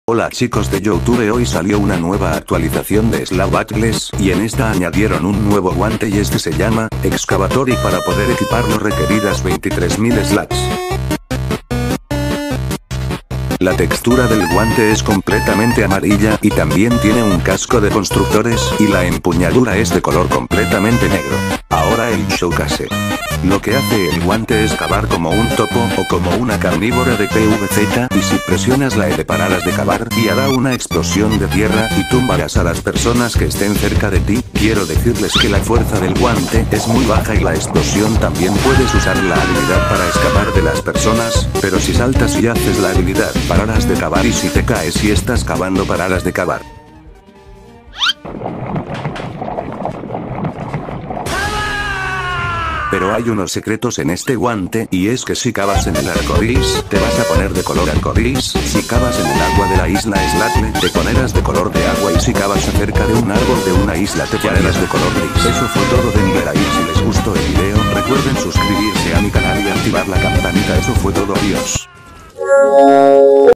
Hola chicos de YouTube, hoy salió una nueva actualización de Slab Battles, y en esta añadieron un nuevo guante y este se llama Excavator, y para poder equiparlo requeridas 23.000 slabs. La textura del guante es completamente amarilla y también tiene un casco de constructores y la empuñadura es de color completamente negro. Ahora el showcase. Lo que hace el guante es cavar como un topo o como una carnívora de PvZ, y si presionas la L pararás de cavar y hará una explosión de tierra y tumbarás a las personas que estén cerca de ti. Quiero decirles que la fuerza del guante es muy baja y la explosión también puedes usar la habilidad para escapar de las personas, pero si saltas y haces la habilidad pararás de cavar, y si te caes y estás cavando pararás de cavar. Pero hay unos secretos en este guante, y es que si cavas en el arcoiris, te vas a poner de color arcoiris, si cavas en el agua de la isla Slatle, te ponerás de color de agua, y si cavas cerca de un árbol de una isla te ponerás de color gris. Eso fue todo de mi like. Si les gustó el video, recuerden suscribirse a mi canal y activar la campanita. Eso fue todo, adiós.